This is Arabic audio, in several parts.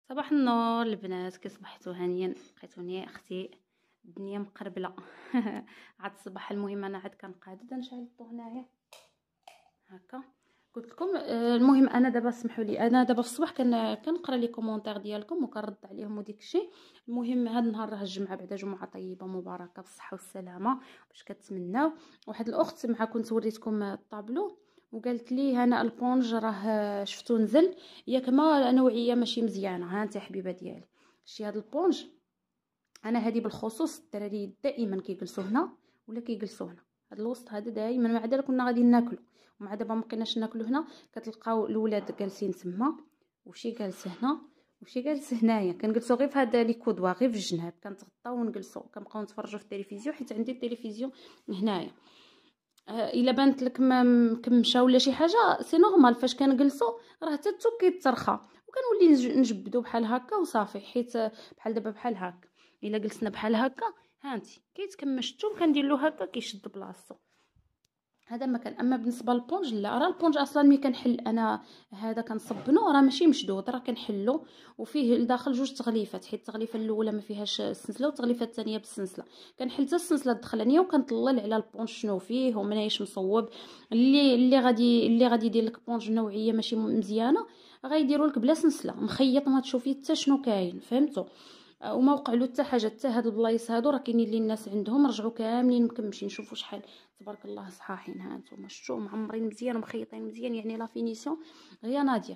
صباح النور البنات، كي صبحتوا هانيا؟ لقيتوني اختي الدنيا مقربله. عاد الصباح. المهم انا عاد كنقاده نشعل الضو هنايا هكا. قلت لكم المهم انا دابا سمحوا لي، انا دابا في الصباح كنقرا لي كومونتير ديالكم وكنرد عليهم وديك الشيء. المهم هذا النهار راه الجمعه، بعدا جمعه طيبه مباركه بالصحه والسلامه باش كتمناو. واحد الاخت مع كنت وريتكم الطابلو وقالت لي هنا البونج راه شفتو نزل، ياك ما نوعيه ماشي مزيانه. ها انت حبيبه ديالي شتي هذا البونج؟ انا هذه بالخصوص الدراري دائما كيجلسوا هنا ولا كيجلسوا هنا، هذا الوسط هذا دائما. مع ذلك كنا غادي ناكلوا ومع دابا ما بقيناش ناكلوا هنا، كتلقاو الاولاد جالسين تما وشي جالس هنا وشي جالس هنايا. كنجلسوا غير في هذا لي كودوا غير في الجناب، كنتغطاو ونجلسوا كنبقاو نتفرجوا في التلفزيون حيت عندي التلفزيون هنايا. الا بانت لك ما مكمشه ولا شي حاجه سي نورمال، فاش كنجلسوا راه حتى التو كيترخى وكنولي نجبدوا بحال هكا وصافي. حيت بحال دابا بحال هكا الا جلسنا بحال هكا هانتي كيتكمش الثوم كندير له هكا كيشد بلاصتو. هذا ما كان. اما بالنسبه للبونج لا، راه البونج اصلا ملي كنحل انا هذا كنصبنو راه ماشي مشدود، راه كنحلو وفيه لداخل جوج تغليفات، حيت التغليفه الاولى ما فيهاش السنسله والتغليفه الثانيه بالسنسله. كنحل حتى السنسله الدخلانيه وكنطلل على البونج شنو فيه ومناهيش مصوب. اللي غادي يدير لك بونج نوعيه ماشي مزيانه غيديروا لك بلا سنسله مخيط، ما تشوفي حتى شنو كاين، فهمتوا؟ وما وقع له حتى حاجه. حتى هاد البلايص هادو راه كاينين اللي الناس عندهم رجعوا كاملين مكمشين. شوفوا شحال تبارك الله صحاحين، ها نتوما شفتوا معمرين مزيان ومخيطين مزيان، يعني لا فينيسيون غير نادير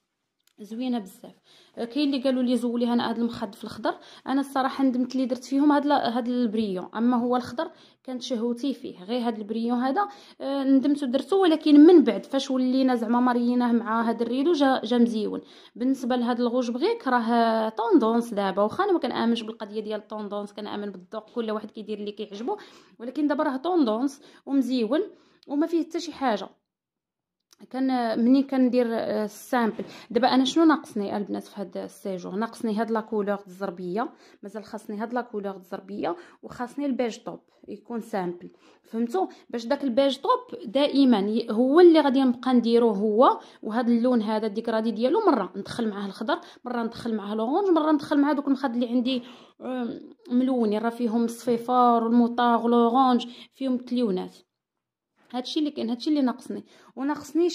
زوينه بزاف. كاين اللي قالوا لي زولي انا هذا المخد في الخضر. انا الصراحه ندمت اللي درت فيهم هذا البريون. اما هو الخضر كانت شهوتي فيه، غير هذا البريون هذا ندمت ودرته. ولكن من بعد فاش ولينا زعما مريناه مع هذا الريدو جا مزيون. بالنسبه لهذا الغوج بغيك راه طوندونس دابا، واخا انا ما كنامنش بالقضيه ديال الطوندونس، كنامن بالذوق، كل واحد كيدير اللي كيعجبو. ولكن دابا راه طوندونس ومزيون وما فيه حتى شي حاجه. مني كندير السامبل. دابا انا شنو ناقصني البنات في هذا السيجور؟ ناقصني هاد لا كولور الزربيه، مازال خاصني هاد لا كولور الزربيه، وخاصني البيج طوب يكون سامبل، فهمتوا؟ باش داك البيج طوب دائما هو اللي غادي نبقى نديروه هو. وهذا اللون هذا الديكرادي ديالو مره ندخل معاه الخضر، مره ندخل معاه لورانج، مره ندخل معاه دوك المخد اللي عندي ملونين راه فيهم الصفيفار والموطاغ والاورانج، فيهم تليونات. هادشي اللي كاين، هادشي اللي ناقصني. وناقصني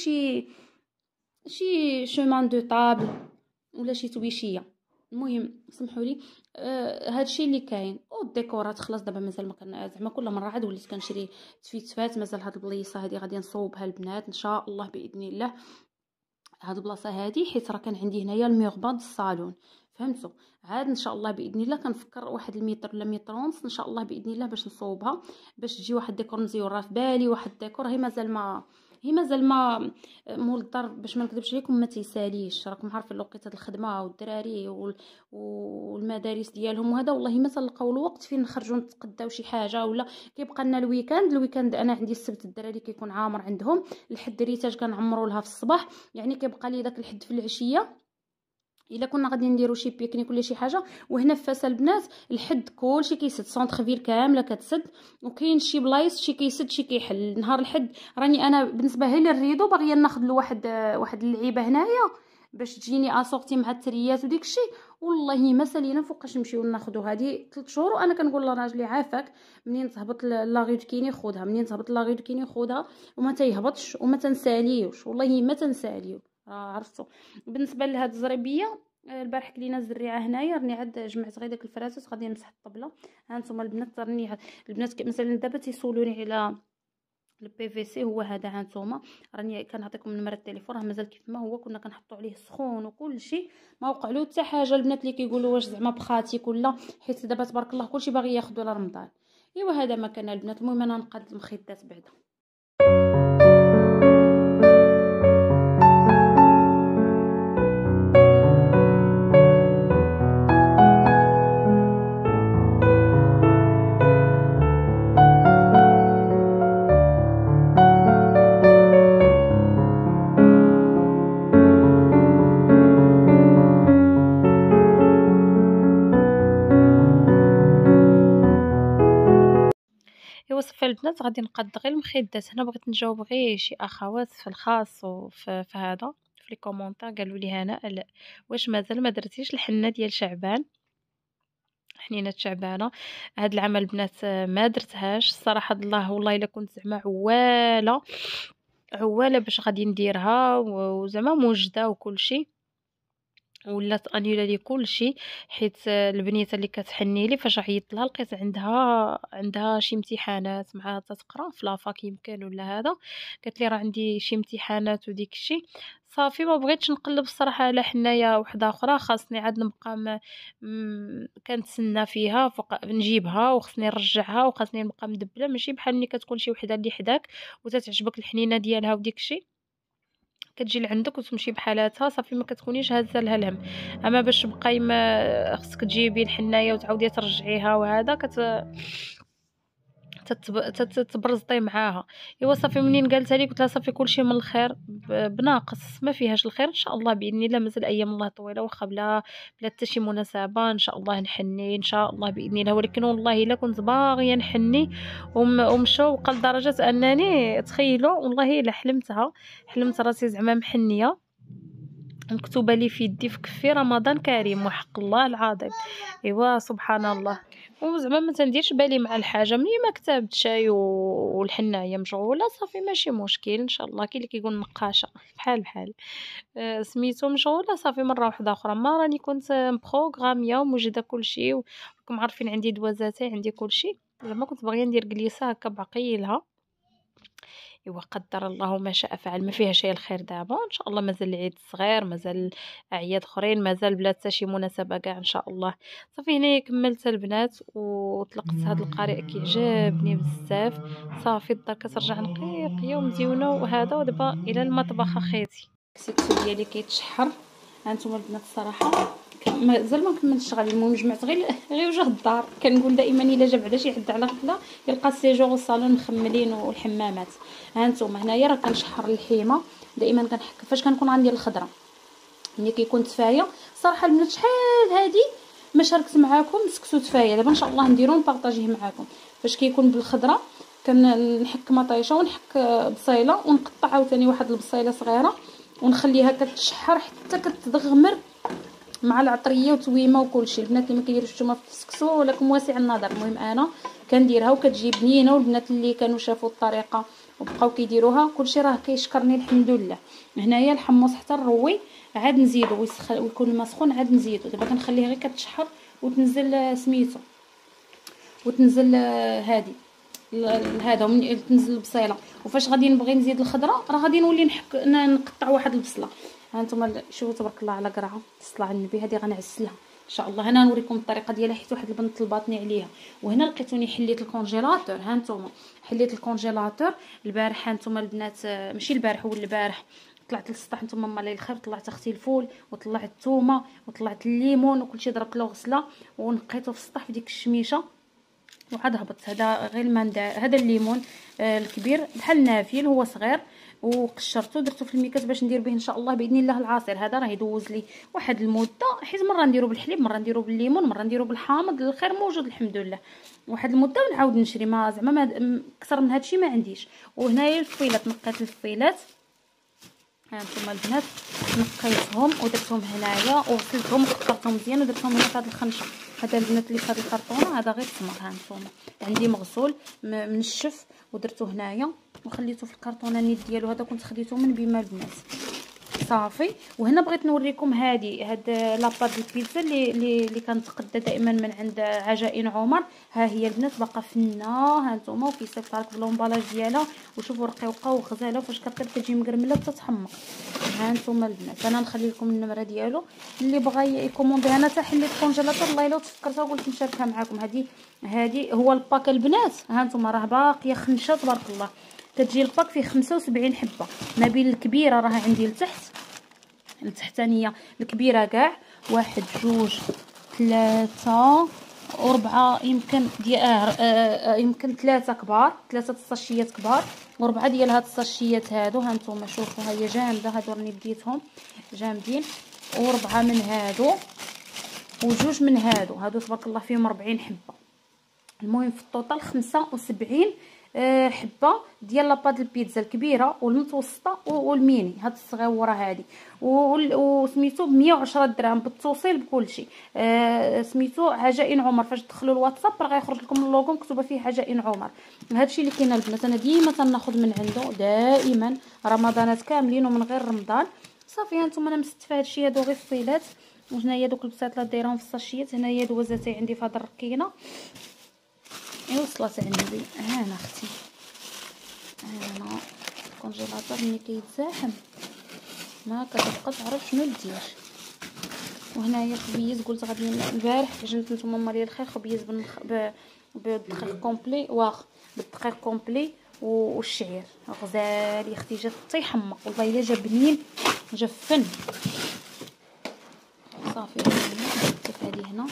شي شومان دو طابل ولا شي تويشيه. المهم سمحوا لي هادشي اللي كاين. والديكورات خلاص دابا مازال ما كان زعما كل مره عاد وليت كنشري تفيتفات. مازال هاد البليصه هادي غادي نصوبها البنات ان شاء الله باذن الله. هاد البلاصه هادي حيت راه كان عندي هنايا الميغبا د الصالون، فهمتوا؟ عاد ان شاء الله باذن الله كنفكر واحد المتر ولا متر ونص ان شاء الله باذن الله باش نصوبها، باش تجي واحد ديكور مزيون. راه في بالي واحد ديكور هي مازال ما مول الدار باش ما نكذبش عليكم ما تيساليش. راكم عارفين لوقيته الخدمه والدراري والمدارس ديالهم وهذا، والله ما تلقاو الوقت فين نخرجوا نتقداو شي حاجه. ولا كيبقى لنا الويكاند انا عندي السبت الدراري كيكون عامر عندهم، الحد ريتاج كنعمروا لها في الصباح، يعني كيبقى لي داك الحد في العشيه الا كنا غادي نديرو شي بيكنيك ولا شي حاجه. وهنا في فاس البنات الحد كلشي كيسد، سونطر فيل كامله كتسد، وكاين شي بلايص شي كيسد شي كيحل. نهار الحد راني انا بالنسبه للريدو باغيه ناخذ له واحد اللعيبه هنايا باش تجيني اسورتي مع التريات وديك الشيء. والله ما سالينا فوقاش نمشيو ناخذو هذه 3 شهور. وانا كنقول لراجلي عافاك منين تهبط لاغيد كيني خذها، منين تهبط لاغيد كيني خذها، وما تيهبطش وما تنساليوش، والله ما تنساليو. عرفتوا؟ بالنسبه لهاد الزريبيه البارح كلينا الزريعه هنايا، راني عاد جمعت غير داك الفراتات غادي نمسح الطبله. ها نتوما البنات، راني البنات مثلا دابا تيسولوني على البي في سي هو هذا. ها نتوما راني كنعطيكم نمره التليفون، راه مازال كيف ما هو، كنا كنحطوا عليه السخون وكل شيء، ما وقع له حتى حاجه. البنات اللي كيقولوا واش زعما بخاتيك ولا، حيت دابا تبارك الله كلشي باغي ياخذوا لرمضان. ايوا هذا ما كان البنات. المهم انا نقاد المخيطات بعدا. ايوا صافي البنات، غادي نقاد غير المخدات. هنا بغيت نجاوب غير شي اخوات في الخاص وفي هذا في في لي كومونتير قالوا لي هناء واش مازال ما درتيش الحنه ديال شعبان، حنينه شعبانه. هاد العام البنات ما درتهاش الصراحه. الله والله الا كنت زعما عواله باش غادي نديرها وزعما موجده وكلشي، ولات انيلا لي كلشي حيت البنيته اللي كتحني لي فاش عيطت لها لقيت عندها شي امتحانات معاها تتقرا في لافاك يمكن ولا هذا. قالت لي راه عندي شي امتحانات وديك الشيء. صافي ما بغيتش نقلب الصراحه على حنايه وحده اخرى، خاصني عاد نبقى كنتسنى فيها نجيبها وخصني نرجعها وخاصني نبقى مدبله، ماشي بحال ملي كتكون شي وحده اللي حداك وتتعجبك الحنينه ديالها وديك الشيء كتجي لعندك وتمشي بحالاتها صافي ما كتكونيش هازه لها الهم. اما باش تبقاي ما خصك تجيبي الحنايه وتعاودي ترجعيها وهذا تتبرزطي معاها. ايوا صافي منين قالتها لي قلت لها صافي كلشي من الخير بناقص ما فيهاش الخير ان شاء الله باذن الله. مازال ايام الله طويله واخا بلا حتى شي مناسبه ان شاء الله نحني ان شاء الله باذن الله. ولكن والله الا كنت باغيه نحني ومشوقه لدرجه انني تخيلوا والله الا حلمت راسي زعما محنيه مكتوبه لي في يدي في كفي رمضان كريم وحق الله العظيم. ايوا سبحان الله. وزعما ما تنديرش بالي مع الحاجه ملي ما كتبت شاي والحنايه مشغوله صافي ماشي مشكل ان شاء الله. كاين اللي كيقول نقاشه بحال سميتو مشغوله صافي مره واحده اخرى ما راني كنت مبروغراميه وموجده كلشي وراكم عارفين عندي دوازاتي عندي كلشي. زعما كنت باغيه ندير جليسه هكا بعقيلها. ايوا قدر الله ما شاء فعل، ما فيها شيء الخير. دابا ان شاء الله مازال العيد صغير، مازال اعياد اخرين، مازال بلا حتى شي مناسبه كاع ان شاء الله. صافي هنا كملت البنات وطلقت هذا القارئ كيعجبني بزاف. صافي الدار كترجع نقيقيه ومزيونه وهذا. ودابا الى المطبخ اخيتي السكسو ديالي كيتشحر. هانتوما البنات الصراحه مازال ما كملتش غادي. المهم جمعت غير وجه الدار. كنقول دائما الا جا بعدا شي حد على غفله يلقى السيجور والصالون مخملين والحمامات. هانتوما هنايا راه كنشحر الحيمه دائما. كنحك فاش كنكون غندير الخضره ملي كيكون تفايه. صراحه البنات شحال هادي ما شاركت معاكم سكسو تفايه. دابا ان شاء الله نديرو نبارطاجيه معاكم. فاش كيكون بالخضره كنحك مطيشه ونحك بصيله ونقطع عاوتاني واحد البصيله صغيره ونخليها كتشحر حتى كتدغمر مع العطريه وتويمه وكلشي. البنات اللي ما كيديروش نتوما في السكسو ولكم واسع النظر. المهم انا كنديرها وكتجي بنينه. والبنات اللي كانوا شافوا الطريقه وبقاو كيديروها كلشي راه كيشكرني الحمد لله. هنايا الحمص حتى الروي عاد نزيدو ويكون الماء سخون عاد نزيدو. دابا كنخليها غير كتشحر وتنزل سميتو وتنزل هادي هذا ومن تنزل البصيله. وفاش غادي نبغي نزيد الخضره راه غادي نولي نقطع واحد البصله. هانتوما شوفوا تبارك الله على قرعه الصلاه على النبي. هذه غنعسلها ان شاء الله. هنا نوريكم الطريقه ديالها حيت واحد البنت طلباتني عليها. وهنا لقيتوني حليت الكونجيلاتور. هانتوما حليت الكونجيلاتور البارح. هانتوما البنات ماشي البارح هو البارح طلعت للسطح. نتوما مالي الخير طلعت اختي الفول وطلعت الثومه وطلعت الليمون وكلشي ضربت له غسله ونقيته في السطح في ديك الشميشه وعاد هبط. هذا غير المندار. هذا الليمون الكبير بحال النافيل هو صغير وقشرته درته في الميكاس باش ندير به ان شاء الله باذن الله العصير. هذا راه يدوز لي واحد المده حيت مره نديرو بالحليب مره نديرو بالليمون مره نديرو بالحامض. الخير موجود الحمد لله واحد المده ونعاود نشري. ما زعما ما اكثر من هادشي ما عنديش. وهنايا الفويلات نقيت الفويلات. هانتوما البنات نقيتهم ودرتهم هنايا وغسلتهم وقطعتهم مزيان ودرتهم هنا في هذه الخنشه. هذا البنات اللي في هذه الكرتونه هذا غير التمر. هانتوما عندي مغسول منشف ودرتو هنايا وخليته في الكرتونه نيت ديالو. هذا كنت خديته من بما البنات صافي. وهنا بغيت نوريكم هاد لاباط البيتزا اللي كنتقدى دائما من عند عجائن عمر. ها هي البنات باقا فنه. هانتوما وكيصيفط لك بلومبالاج ديالها وشوفوا رقيقه وغزاله. فاش كطيب كتجي مقرمله تتحمق. هانتوما البنات انا نخلي لكم النمره ديالو اللي بغى يكوموندي. انا حتى حليت كونجيلاتور الله الا تفكرتها وقلت نشاركها معكم. هذه هو الباك البنات. هانتوما راه باقيه خنشه تبارك الله. كتجي الباك فيه 75 حبه ما بين الكبيره راه عندي لتحت التحتانيه الكبيره كاع 1 2 3 و4 يمكن يمكن 3 كبار 3 الساشيات كبار و4 ديال هاد الساشيات هادو. هانتوما شوفوا هي جامده. هادو راني بديتهم جامدين. و4 من هادو وجوج من هادو تبارك الله فيهم 40 حبه. المهم في الطوطال 75 حبه ديال لاباط البيتزا الكبيره والمتوسطه والميني، هاد الصغيوره هادي، وسميتو ب 110 درهم بالتوصيل بكلشي. سميتو عجائن عمر. فاش تدخلوا الواتساب راه غيخرج لكم اللوغو مكتوبه فيه عجائن عمر. هادشي اللي كاين البنات، انا ديما تناخذ من عنده دائما رمضانات كاملين ومن غير رمضان. صافي هانتوما انا مستفه هادشي هادو غير الصيلات. وهنايا دوك البساطله دايرهم في الساشيات. هنايا دوازاتي عندي في هاد الركينه. ايوا وصلت عندي هنا اختي. هنا الكونجيلاتور ملي كيتزاحم ما كتبقى تعرف شنو دير. وهنايا خبيز قلت غادي البارح جبت نتوما مالي الخير خبيز بالدقيق كومبلي واخ بالدقيق كومبلي والشعير غزال يا اختي. جا تيحمق والله الا جا بنين جا فن. صافي درت هذه هنا.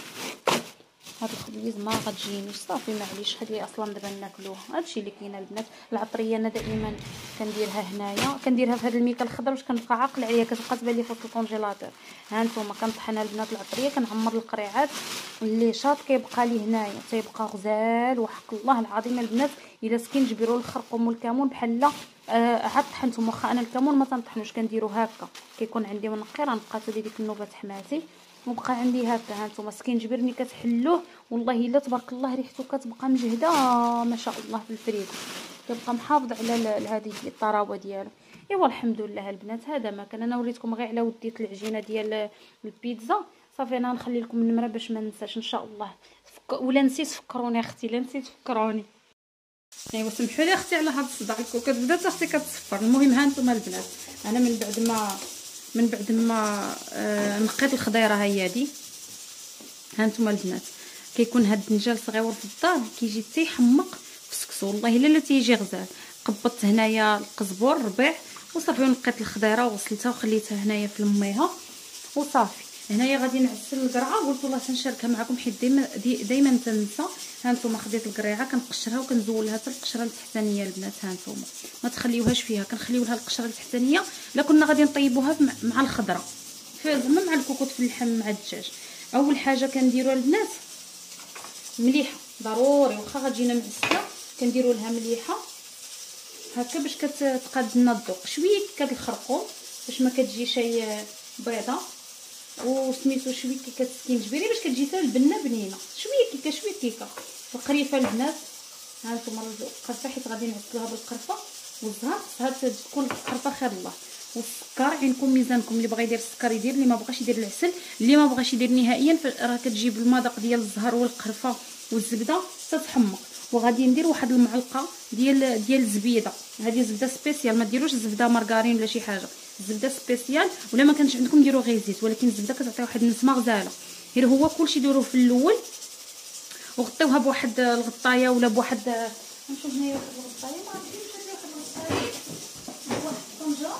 هاد الخبيز ما غتجينيش صافي معليش خليه اصلا دابا ناكلوه. هادشي اللي كاين البنات. العطريه انا دائما كنديرها هنايا، كنديرها في هاد الميكه الخضر باش كنبقى عاقل عليها، كتبقى تبان لي فوق الكونجيلاتور. ها نتوما كنطحنها البنات العطريه، كنعمر القريعات اللي شاط كيبقى لي هنايا تيبقى غزال وحق الله العظيم البنات. الا سكينجبير والخرقوم والكمون بحال عاد طحنتهم. واخا انا الكمون ما تنطحنوش كنديرو هكا كيكون عندي منقي راه نبقى تولي ديك النوبه حماتي وبقى عندي هكا. ها نتوما سكينجبير ملي كتحلوه والله الا تبارك الله ريحته كتبقى مجهده ما شاء الله في الفريزر، كيبقى محافظ على هذه الطراوه ديالو. ايوا الحمد لله البنات هذا ما كان. انا وريتكم غير على وديت العجينه ديال البيتزا. صافي انا نخلي لكم النمره باش ما ننساش ان شاء الله. ولا نسيت فكروني اختي، لا نسيت فكروني. ايوا سمحوا لي اختي على هاد الصداع الكوكا بدات اختي كتصفر. المهم ها نتوما البنات انا من بعد ما نقيت الخضيره هي هادي. ها نتوما البنات كيكون هاد الدنجال صغيور في الدار كيجي تيحمق في السكسو والله الا لا تيجي غزال. قبضت هنايا القزبور الربيع وصافي ونقيت الخضيره وغسلتها وخليتها هنايا في لميها وصافي. هنايا غادي نعسل القرعه قلت والله تنشاركها معكم حيت دائما تنسى. ها نتوما خديت القريعه كنقشرها وكنزولها حتى القشره التحتانيه البنات. ها نتوما ما تخليوهاش فيها، كنخليو لها القشره التحتانيه. لا كنا غادي نطيبوها مع الخضره زعما مع الكوكوط في اللحم مع الدجاج. اول حاجه كنديروها البنات مليحه ضروري واخا غتجينا معسله كنديروا لها مليحه هكا باش كتقاد لنا الذوق. شويه كاد الخرقوم باش ما كتجيش بيضه وسميتو شويه كتسكينجبيري باش كتجي حتى البنه بنينه. شويه كيكه القريفه البنات. ها نتوما القرفه حيت غادي نعسلوها بالقرفه والزهر خصها تكون القرفه خير الله. والسكر عينكم ميزانكم، اللي بغى يدير السكر يدير، اللي ما بغاش يدير العسل، اللي ما بغاش يدير نهائيا راه كتجيب المذاق ديال الزهر والقرفه والزبده تتحمق. وغادي ندير واحد المعلقه ديال الزبيده. هذه زبده سبيسيال، ما ديروش زبده مارغرين ولا شي حاجه، زبده سبيسيال. ولا ما كانش عندكم ديروا غير زيت، ولكن الزبده كتعطي واحد النسمه غزاله. غير هو كلشي ديروه في الاول وغطيوها بواحد الغطايه ولا بواحد نشوف هنايا واحد الغطايه ما عرفتش واحد الغطايه واحد الطنجره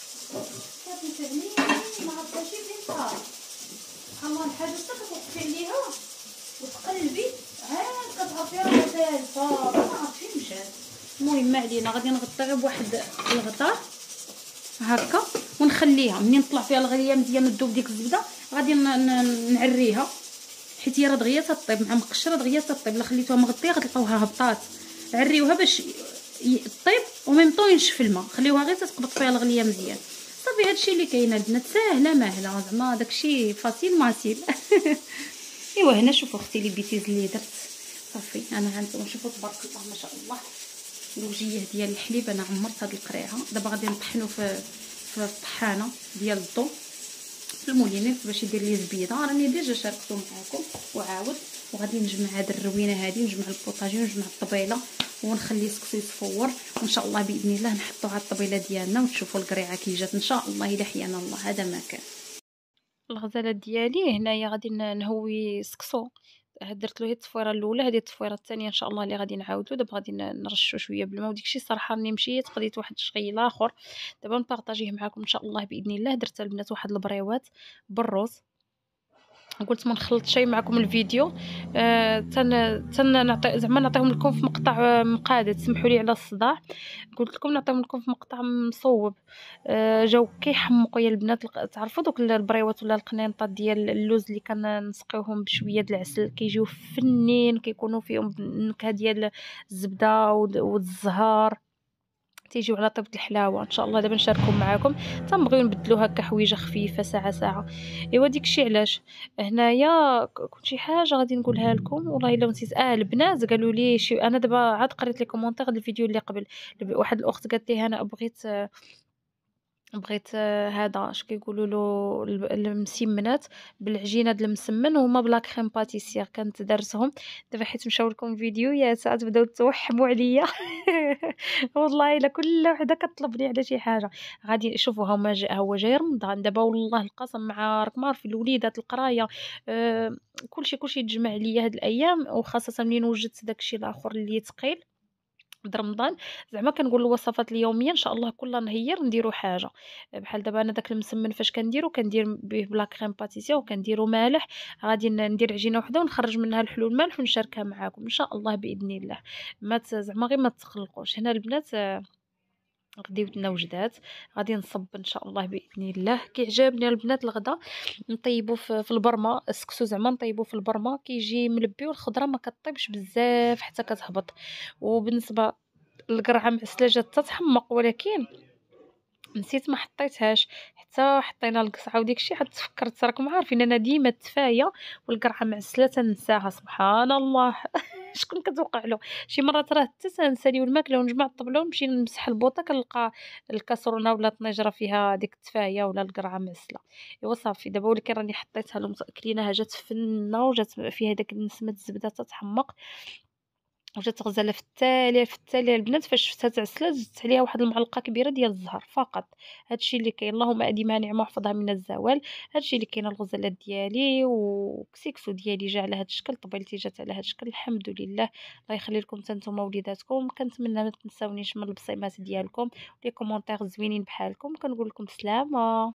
كتنفعني ما عرفتش فين صار. سبحان الله الحاجه حتى كتوقفي عليها وتقلبي عاد كتعرفي راه سالفه ما عرفتش فين مشات. المهم ما علينا غادي نغطي غير بواحد الغطاء هكا ونخليها منين نطلع فيها الغليه مزيان وتذوب ديك الزبده غادي نعريها حيت هي راه دغيا تطيب مع مقشره دغيا تطيب. الا خليتوها مغطيه غتلقاوها هبطات. عريوها باش طيب وميم طون ينشف الماء، خليوها غير تتقبض فيها الغليه مزيان. صافي هادشي اللي كاين البنات ساهله ماهله زعما داكشي فاسيل ماسيل. ايوا هنا شوفوا اختي لي بيتيز اللي درت صافي. انا هانتوما شوفوا تبارك الله ما شاء الله الوجيه ديال الحليب. انا عمرت هاد القريعه دابا غادي نطحنو في الطحانه ديال الضو في المولينير باش يدير لي زبيده. راني ديجا شاركتو معاكم وعاود. وغادي نجمع هاد الروينه هادي ونجمع البوطاجي ونجمع الطبيله ونخلي سكسو يصفور وان شاء الله باذن الله نحطو على الطبيله ديالنا وتشوفوا القريعه كي جات ان شاء الله الا حيانا الله. هذا ما كان الغزاله ديالي هنايا غادي نهوي سكسو. درت له هي التصفيره الاولى، هذه التصفيره الثانيه ان شاء الله اللي غادي نعاودو. دابا غادي نرشو شويه بالماء وداكشي صراحه راني مشيت قضيت واحد الشغيل اخر دابا نبارطاجيه معكم ان شاء الله باذن الله. درت البنات واحد البريوات بالروز قلت ما نخلط شيء معكم الفيديو. تن نعطي زعما نعطيهم لكم في مقطع مقادة، تسمحوا لي على الصداع. قلت لكم نعطيهم لكم في مقطع مصوب. جاو كيحمقوا يا البنات. تعرفوا دوك البريوات ولا القنينطات ديال اللوز اللي كنسقيوهم بشويه د العسل، كيجيو فنين، كيكونوا فيهم النكهه ديال الزبده والزهر، تيجيو على طيبة الحلاوه. ان شاء الله دابا نشاركهم معاكم. تنبغيو نبدلو هكا حويجه خفيفه ساعه ساعه. ايوا داكشي علاش هنايا كنت شي حاجه غادي نقولها لكم والله الا نسيت. البنات قالوا لي انا دابا عاد قريت لي كومونتير ديال الفيديو اللي قبل. واحد الاخت قالت لي انا بغيت هذا اش كيقولوا له المسمنات بالعجينه د المسمن، وهما بلا كريم باتيسير كانت دارتهم. دابا حيت مشاو لكم فيديو يا ساعات بداو توحموا عليا. والله الا كل وحده كطلبني على شي حاجه. غادي شوفوا هو جاي رمضان دابا، والله القسم مع راك ما عارف الوليدات القرايه. كلشي تجمع عليا هاد الايام، وخاصه منين وجدت داكشي الاخر اللي ثقيل د رمضان. زعما كنقول الوصفات اليوميه ان شاء الله كل نهير نديرو حاجه. بحال دابا انا داك المسمن فاش كندير به بلا كريم باتيسير وكنديرو مالح. غادي ندير عجينه وحده ونخرج منها الحلو المالح ونشاركها معاكم ان شاء الله باذن الله. ما زعما غير ما تقلقوش. هنا البنات غديوت لنا وجدات، غادي نصب ان شاء الله باذن الله. كيعجبني البنات الغدا نطيبو في البرمه، السكسو زعما نطيبو في البرمه كيجي ملبي، والخضره ما كطيبش بزاف حتى كتهبط. وبالنسبه للقرعه معسله جات تتحمق، ولكن نسيت ما حطيتهاش حتى حطينا القصعه وديكشي. حتى تفكرت راكم عارفين انا ديما التفايه والقرعه معسله تنساها سبحان الله. شكون كتوقع له شي مرات راه حتى تنساليو الماكله ونجمع الطبله ونمشي نمسح البوطه كنلقى الكاسرونه ولا الطنجره فيها ديك التفايه ولا القرعه معسله. ايوا صافي دابا ولكن راني حطيتها لهم كليناها جات فنه وجات فيها داك نسمه الزبده تتحمق وجات غزاله في التالي البنات. فاش شفتها تعسلات زدت عليها واحد المعلقه كبيره ديال الزهر فقط. هادشي اللي كاين. اللهم اديمها نعمه واحفظها من الزوال. هادشي اللي كاين. الغزالات ديالي وكسيكسو ديالي جا على هاد الشكل، طبيلتي جات على هاد الشكل الحمد لله. الله يخلي لكم حتى نتوما وليداتكم. كنتمنى ما تنساونيش من البصيمات ديالكم، لي كومونتير زوينين بحالكم. كنقول لكم سلامه.